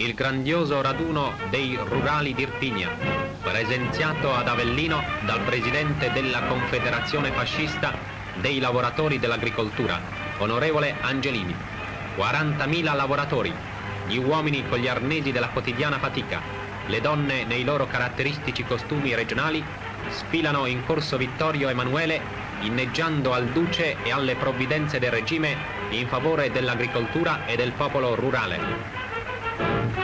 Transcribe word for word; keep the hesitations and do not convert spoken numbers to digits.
il grandioso raduno dei rurali d'Irpinia, presenziato ad Avellino dal presidente della Confederazione Fascista dei Lavoratori dell'Agricoltura, onorevole Angelini. quarantamila lavoratori, gli uomini con gli arnesi della quotidiana fatica, le donne nei loro caratteristici costumi regionali, sfilano in Corso Vittorio Emanuele inneggiando al Duce e alle provvidenze del regime in favore dell'agricoltura e del popolo rurale.